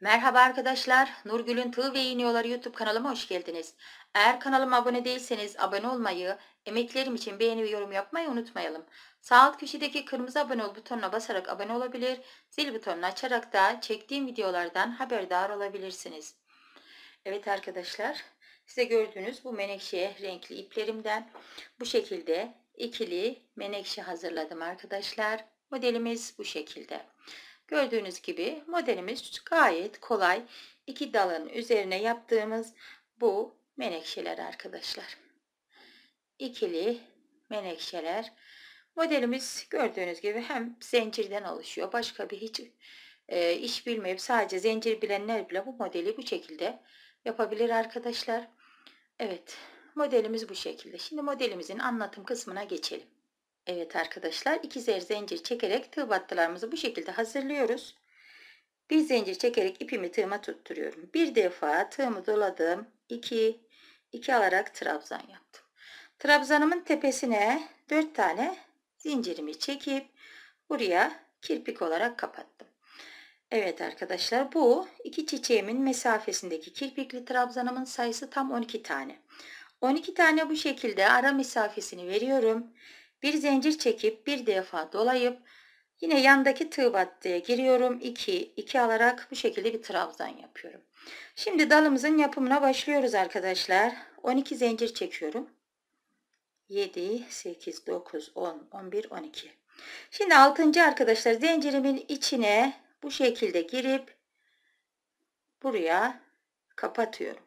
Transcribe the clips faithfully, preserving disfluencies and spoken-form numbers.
Merhaba arkadaşlar, Nurgül'ün Tığ ve İğne Yolları YouTube kanalıma hoş geldiniz. Eğer kanalıma abone değilseniz abone olmayı, emeklerim için beğeni ve yorum yapmayı unutmayalım. Sağ alt köşedeki kırmızı abone ol butonuna basarak abone olabilir, zil butonunu açarak da çektiğim videolardan haberdar olabilirsiniz. Evet arkadaşlar, size gördüğünüz bu menekşe renkli iplerimden bu şekilde ikili menekşe hazırladım arkadaşlar. Modelimiz bu şekilde. Gördüğünüz gibi modelimiz gayet kolay. İki dalın üzerine yaptığımız bu menekşeler arkadaşlar. İkili menekşeler. Modelimiz gördüğünüz gibi hem zincirden oluşuyor. Başka bir hiç e, iş bilmeyip sadece zincir bilenler bile bu modeli bu şekilde yapabilir arkadaşlar. Evet, modelimiz bu şekilde. Şimdi modelimizin anlatım kısmına geçelim. Evet arkadaşlar, ikişer zincir çekerek tığ battılarımızı bu şekilde hazırlıyoruz. Bir zincir çekerek ipimi tığıma tutturuyorum. Bir defa tığımı doladım. iki iki alarak trabzan yaptım. Trabzanımın tepesine dört tane zincirimi çekip buraya kirpik olarak kapattım. Evet arkadaşlar, bu iki çiçeğimin mesafesindeki kirpikli trabzanımın sayısı tam on iki tane. on iki tane bu şekilde ara mesafesini veriyorum. Bir zincir çekip bir defa dolayıp yine yandaki tığ battıya giriyorum. iki iki alarak bu şekilde bir trabzan yapıyorum. Şimdi dalımızın yapımına başlıyoruz arkadaşlar. on iki zincir çekiyorum. yedi, sekiz, dokuz, on, on bir, on iki. Şimdi altıncı arkadaşlar zincirimin içine bu şekilde girip buraya kapatıyorum.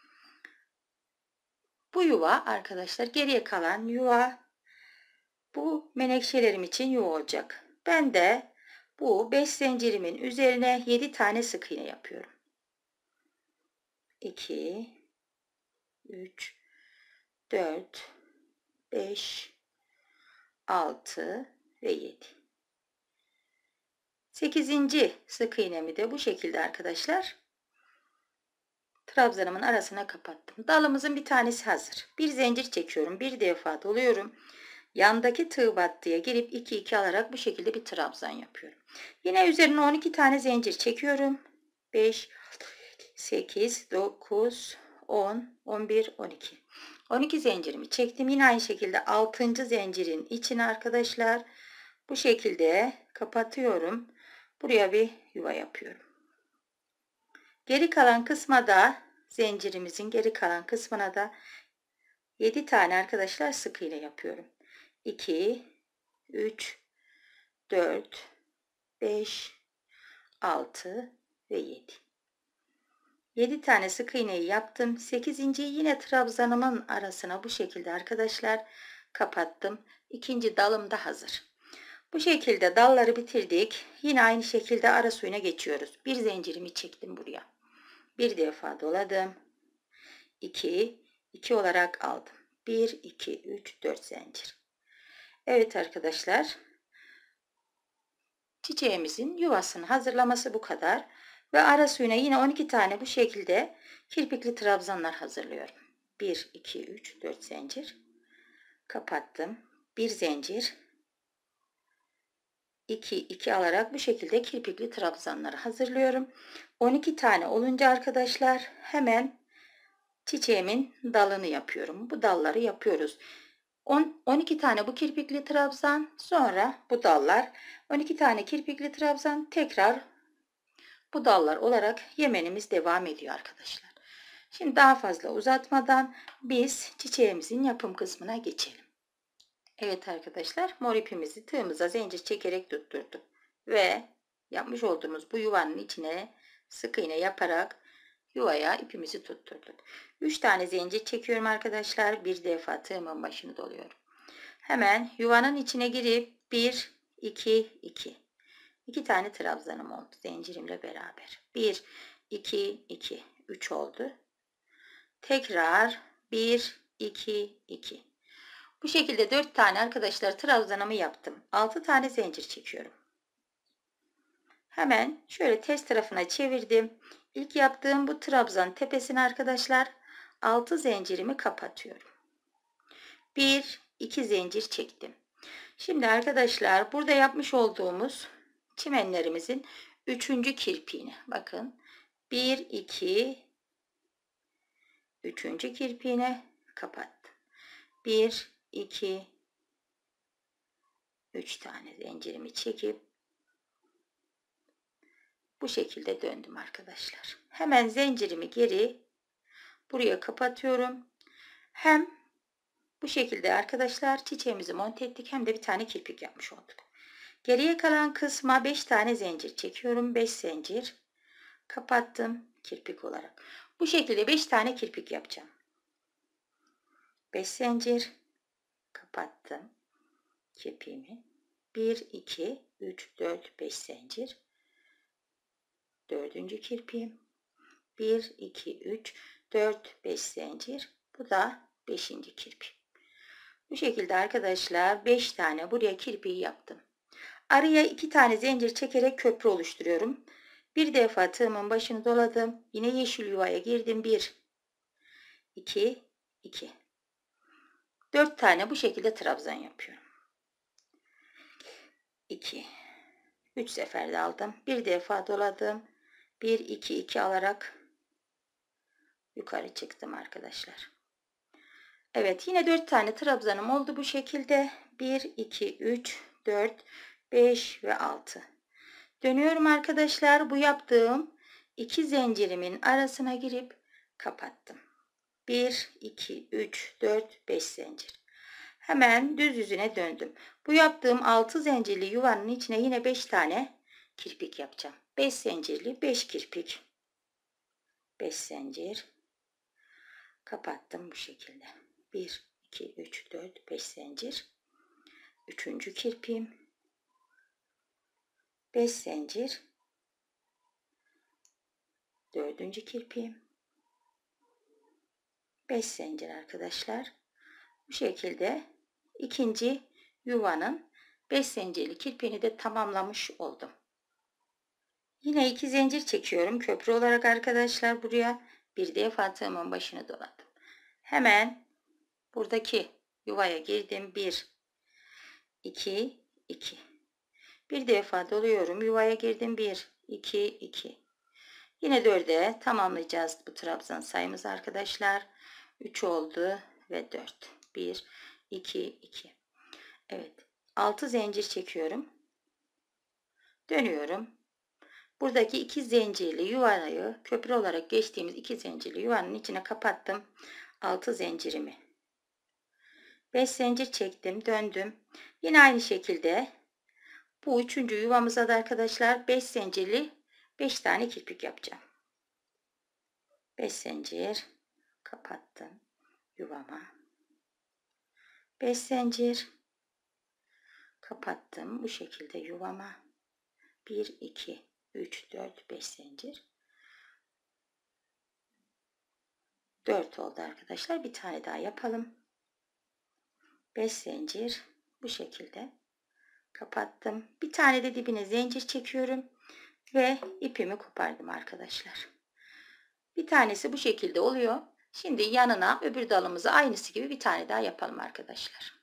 Bu yuva arkadaşlar geriye kalan yuva bu menekşelerim için yuva olacak. Ben de bu beş zincirimin üzerine yedi tane sık iğne yapıyorum. iki, üç, dört, beş, altı ve yedi. sekizinci sık iğnemi de bu şekilde arkadaşlar trabzanımın arasına kapattım. Dalımızın bir tanesi hazır. Bir zincir çekiyorum. Bir defa doluyorum. Yandaki tığ battıya girip iki iki alarak bu şekilde bir trabzan yapıyorum. Yine üzerine on iki tane zincir çekiyorum. beş, sekiz, dokuz, on, on bir, on iki. on iki zincirimi çektim. Yine aynı şekilde altıncı zincirin içine arkadaşlar bu şekilde kapatıyorum. Buraya bir yuva yapıyorum. Geri kalan kısma da zincirimizin geri kalan kısmına da yedi tane arkadaşlar sık iğne yapıyorum. iki, üç, dört, beş, altı ve yedi. yedi tane sık iğneyi yaptım. sekizinciyi yine trabzanımın arasına bu şekilde arkadaşlar kapattım. İkinci dalım da hazır. Bu şekilde dalları bitirdik. Yine aynı şekilde ara suyuna geçiyoruz. Bir zincirimi çektim buraya. Bir defa doladım. iki, iki olarak aldım. bir, iki, üç, dört zincir. Evet arkadaşlar. Çiçeğimizin yuvasını hazırlaması bu kadar. Ve ara suyuna yine on iki tane bu şekilde kirpikli trabzanlar hazırlıyorum. bir, iki, üç, dört zincir. Kapattım. bir zincir. iki, iki alarak bu şekilde kirpikli trabzanları hazırlıyorum. on iki tane olunca arkadaşlar hemen çiçeğimin dalını yapıyorum. Bu dalları yapıyoruz. on, on iki tane bu kirpikli trabzan, sonra bu dallar, on iki tane kirpikli trabzan, tekrar bu dallar olarak yemenimiz devam ediyor arkadaşlar. Şimdi daha fazla uzatmadan biz çiçeğimizin yapım kısmına geçelim. Evet arkadaşlar, mor ipimizi tığımıza zincir çekerek tutturduk ve yapmış olduğumuz bu yuvanın içine sık iğne yaparak yuvaya ipimizi tutturduk. üç tane zincir çekiyorum arkadaşlar. Bir defa tığımın başını doluyorum. Hemen yuvanın içine girip bir, iki, iki. iki tane trabzanım oldu zincirimle beraber. bir, iki, iki. üç oldu. Tekrar bir, iki, iki. Bu şekilde dört tane arkadaşlar trabzanımı yaptım. altı tane zincir çekiyorum. Hemen şöyle ters tarafına çevirdim. İlk yaptığım bu trabzan tepesine arkadaşlar altı zincirimi kapatıyorum. bir, iki zincir çektim. Şimdi arkadaşlar burada yapmış olduğumuz çimenlerimizin üçüncü kirpiğini bakın. bir, iki, üçüncü kirpiğine kapattım. bir, iki, üç tane zincirimi çekip bu şekilde döndüm arkadaşlar. Hemen zincirimi geri buraya kapatıyorum. Hem bu şekilde arkadaşlar çiçeğimizi monte ettik, hem de bir tane kirpik yapmış olduk. Geriye kalan kısma beş tane zincir çekiyorum. beş zincir kapattım kirpik olarak. Bu şekilde beş tane kirpik yapacağım. beş zincir kapattım kirpiğimi. bir, iki, üç, dört, beş zincir. Dördüncü kirpiğim. bir, iki, üç, dört, beş zincir. Bu da beşinci kirpik. Bu şekilde arkadaşlar beş tane buraya kirpiği yaptım. Araya iki tane zincir çekerek köprü oluşturuyorum. Bir defa tığımın başını doladım. Yine yeşil yuvaya girdim. bir, iki, iki. dört tane bu şekilde trabzan yapıyorum. iki, üç seferde aldım. Bir defa doladım. bir, iki, iki alarak yukarı çıktım arkadaşlar. Evet, yine dört tane trabzanım oldu bu şekilde. bir, iki, üç, dört, beş ve altı. Dönüyorum arkadaşlar. Bu yaptığım iki zincirimin arasına girip kapattım. bir, iki, üç, dört, beş zincir. Hemen düz yüzüne döndüm. Bu yaptığım altı zincirli yuvanın içine yine beş tane kirpik yapacağım. beş zincirli beş kirpik. beş zincir. Kapattım bu şekilde. bir, iki, üç, dört, beş zincir. Üçüncü kirpiğim. beş zincir. Dördüncü kirpiğim. beş zincir arkadaşlar. Bu şekilde ikinci yuvanın beş zincirli kirpiğini de tamamlamış oldum. Yine iki zincir çekiyorum köprü olarak arkadaşlar. Buraya bir defa tığımın başını doladım. Hemen buradaki yuvaya girdim. bir, iki, iki. Bir defa doluyorum. Yuvaya girdim. bir, iki, iki. Yine dörde tamamlayacağız bu trabzan sayımız arkadaşlar. üç oldu ve dört. bir, iki, iki. Evet. altı zincir çekiyorum. Dönüyorum. Buradaki iki zincirli yuvayı köprü olarak geçtiğimiz iki zincirli yuvanın içine kapattım. altı zincirimi. beş zincir çektim. Döndüm. Yine aynı şekilde bu üçüncü yuvamıza da arkadaşlar beş zincirli beş tane kirpik yapacağım. beş zincir kapattım yuvama. beş zincir kapattım bu şekilde yuvama. bir, iki, üç, dört, beş zincir. dört oldu arkadaşlar. Bir tane daha yapalım. beş zincir bu şekilde kapattım. Bir tane de dibine zincir çekiyorum ve ipimi kopardım arkadaşlar. Bir tanesi bu şekilde oluyor. Şimdi yanına öbür dalımızı aynısı gibi bir tane daha yapalım arkadaşlar.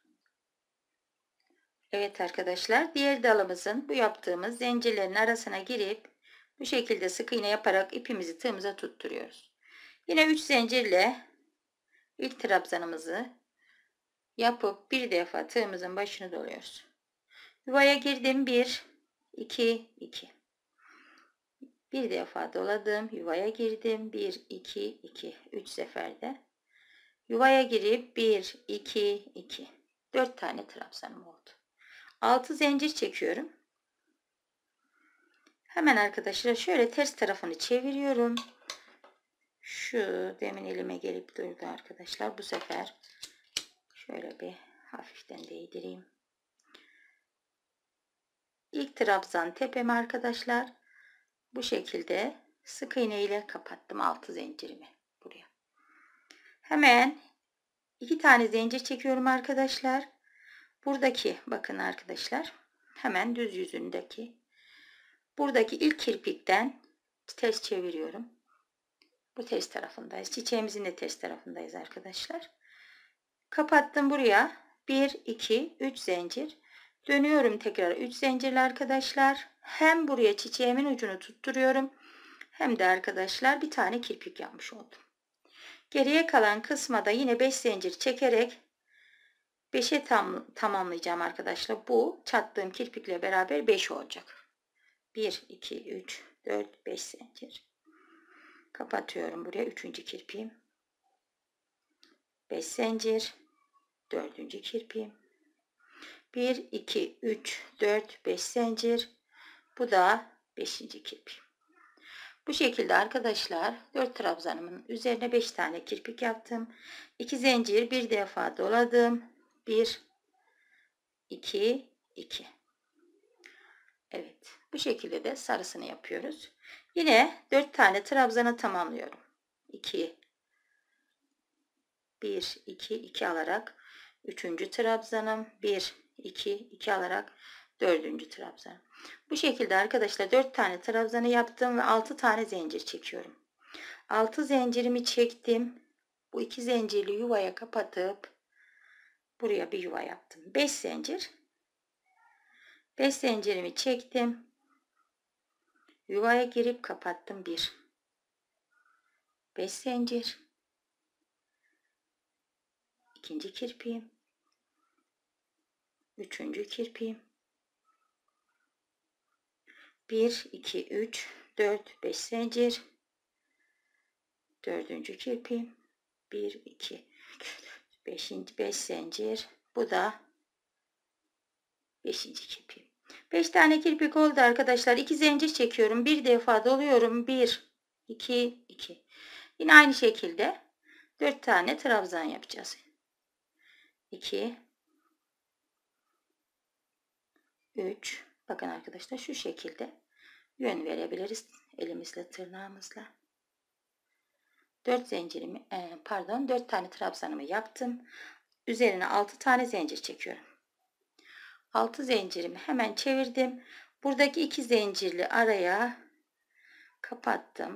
Evet arkadaşlar, diğer dalımızın bu yaptığımız zincirlerin arasına girip bu şekilde sık iğne yaparak ipimizi tığımıza tutturuyoruz. Yine üç zincirle ilk trabzanımızı yapıp bir defa tığımızın başını doluyoruz. Yuvaya girdim. bir, iki, iki. Bir defa doladım. Yuvaya girdim. bir, iki, iki. üç seferde. Yuvaya girip bir, iki, iki. dört tane trabzanım oldu. altı zincir çekiyorum. Hemen arkadaşlar şöyle ters tarafını çeviriyorum. Şu demin elime gelip durdu arkadaşlar. Bu sefer şöyle bir hafiften değdireyim. İlk trabzan tepemi arkadaşlar bu şekilde sık iğne ile kapattım altı zincirimi buraya. Hemen iki tane zincir çekiyorum arkadaşlar. Buradaki bakın arkadaşlar hemen düz yüzündeki buradaki ilk kirpikten ters çeviriyorum. Bu ters tarafındayız. Çiçeğimizin de ters tarafındayız arkadaşlar. Kapattım buraya. bir, iki, üç zincir. Dönüyorum tekrar üç zincirli arkadaşlar. Hem buraya çiçeğimin ucunu tutturuyorum. hem de arkadaşlar bir tane kirpik yapmış oldum. Geriye kalan kısma da yine beş zincir çekerek beşe tam, tamamlayacağım arkadaşlar. Bu çattığım kirpikle beraber beş olacak. bir, iki, üç, dört, beş zincir. Kapatıyorum buraya üçüncü kirpiğim. beş zincir. dördüncü kirpiğim. bir, iki, üç, dört, beş zincir. Bu da beşinci kirpiğim. Bu şekilde arkadaşlar dört trabzanımın üzerine beş tane kirpik yaptım. iki zincir bir defa doladım. bir, iki, iki. Evet, bu şekilde de sarısını yapıyoruz. Yine dört tane trabzanı tamamlıyorum. iki, bir, iki, iki alarak üçüncü trabzanım, bir, iki, iki alarak dördüncü trabzanım. Bu şekilde arkadaşlar dört tane trabzanı yaptım ve altı tane zincir çekiyorum. altı zincirimi çektim. Bu iki zincirli yuvaya kapatıp buraya bir yuva yaptım. beş zincir. beş zincirimi çektim. Yuvaya girip kapattım. bir. beş zincir. İkinci kirpiğim. Üçüncü kirpiğim. bir, iki, üç, dört, beş zincir. Dördüncü kirpiğim. bir, iki, beşinci, beş zincir. Bu da beşinci kirpiğim. beş tane kirpik oldu arkadaşlar. iki zincir çekiyorum. Bir defa doluyorum. bir, iki, iki. Yine aynı şekilde dört tane trabzan yapacağız. iki, üç. Bakın arkadaşlar şu şekilde yön verebiliriz elimizle, tırnağımızla. dört zincirimi pardon dört tane trabzanımı yaptım. Üzerine altı tane zincir çekiyorum. altı zincirimi hemen çevirdim. Buradaki iki zincirli araya kapattım.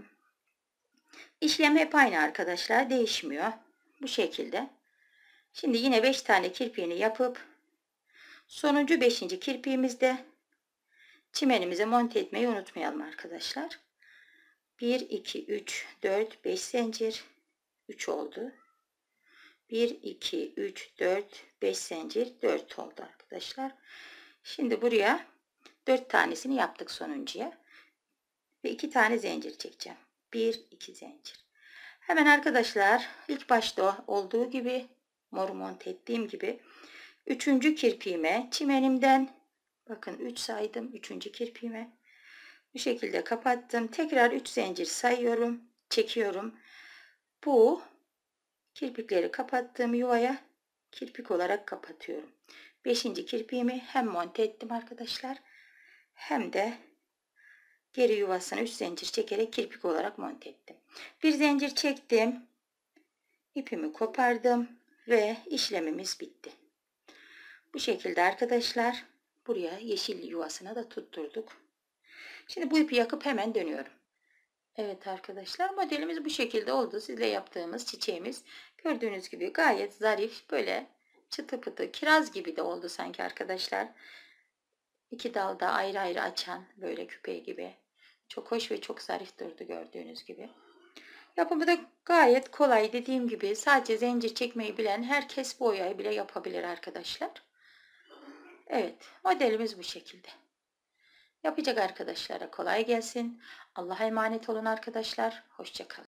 İşlem hep aynı arkadaşlar, değişmiyor. Bu şekilde. Şimdi yine beş tane kirpiğini yapıp sonuncu beşinci kirpiğimizde çimenimize monte etmeyi unutmayalım arkadaşlar. bir, iki, üç, dört, beş zincir. üç oldu. bir, iki, üç, dört, beş zincir. dört oldu arkadaşlar. Şimdi buraya dört tanesini yaptık sonuncuya. Ve iki tane zincir çekeceğim. bir, iki zincir. Hemen arkadaşlar ilk başta olduğu gibi mor monte ettiğim gibi üçüncü kirpiğime çimenimden bakın üç saydım. üçüncü kirpiğime bu şekilde kapattım. Tekrar üç zincir sayıyorum. Çekiyorum. Bu kirpikleri kapattığım yuvaya kirpik olarak kapatıyorum. beşinci kirpiğimi hem monte ettim arkadaşlar. Hem de geri yuvasına üç zincir çekerek kirpik olarak monte ettim. Bir zincir çektim. İpimi kopardım ve işlemimiz bitti. Bu şekilde arkadaşlar buraya yeşil yuvasına da tutturduk. Şimdi bu ipi yakıp hemen dönüyorum. Evet arkadaşlar modelimiz bu şekilde oldu. Sizle yaptığımız çiçeğimiz gördüğünüz gibi gayet zarif, böyle çıtı pıtı kiraz gibi de oldu sanki arkadaşlar. İki dalda ayrı ayrı açan böyle küpe gibi. Çok hoş ve çok zarif durdu gördüğünüz gibi. Yapımı da gayet kolay, dediğim gibi sadece zincir çekmeyi bilen herkes bu oyayı bile yapabilir arkadaşlar. Evet, modelimiz bu şekilde. Yapacak arkadaşlara kolay gelsin. Allah'a emanet olun arkadaşlar. Hoşça kalın.